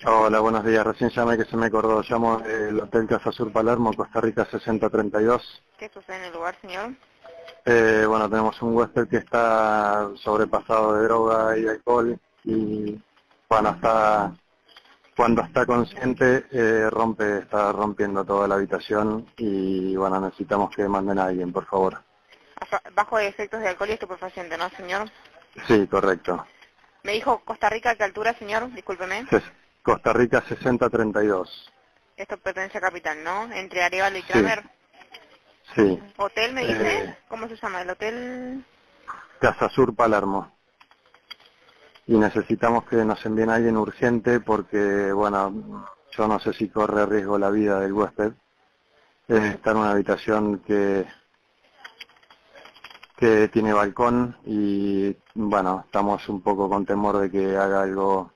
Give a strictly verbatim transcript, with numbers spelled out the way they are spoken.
Hola, buenos días. Recién llamé que se me acordó. Llamo del Hotel Casa Sur Palermo, Costa Rica sesenta treinta y dos. ¿Qué sucede en el lugar, señor? Eh, bueno, tenemos un huésped que está sobrepasado de droga y de alcohol y bueno, está, cuando está consciente eh, rompe, está rompiendo toda la habitación y bueno, necesitamos que manden a alguien, por favor. Bajo bajo efectos de alcohol y estupefaciente, ¿no, señor? Sí, correcto. Me dijo Costa Rica, ¿a qué altura, señor? Discúlpeme. Ses- Costa Rica sesenta treinta y dos. Esto pertenece a Capital, ¿no? Entre Arevalo y Sí, Kramer. sí. ¿Hotel, me dice? Eh, ¿Cómo se llama? ¿El hotel? Casa Sur Palermo. Y necesitamos que nos envíen a alguien urgente porque, bueno, yo no sé si corre riesgo la vida del huésped. Eh, está en una habitación que, que tiene balcón y, bueno, estamos un poco con temor de que haga algo